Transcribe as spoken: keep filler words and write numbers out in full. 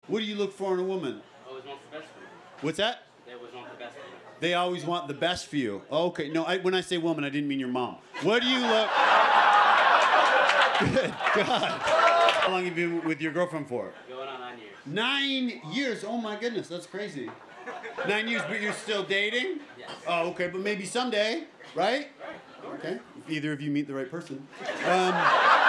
What do you look for in a woman? Always want the best for me. What's that? They always want the best for me. They always want the best for you. Okay, no, I, when I say woman, I didn't mean your mom. What do you look... Good God. How long have you been with your girlfriend for? Going on nine years. Nine years? Oh my goodness, that's crazy. Nine years, but you're still dating? Yes. Oh, okay, but maybe someday, right? Okay, if either of you meet the right person. Um,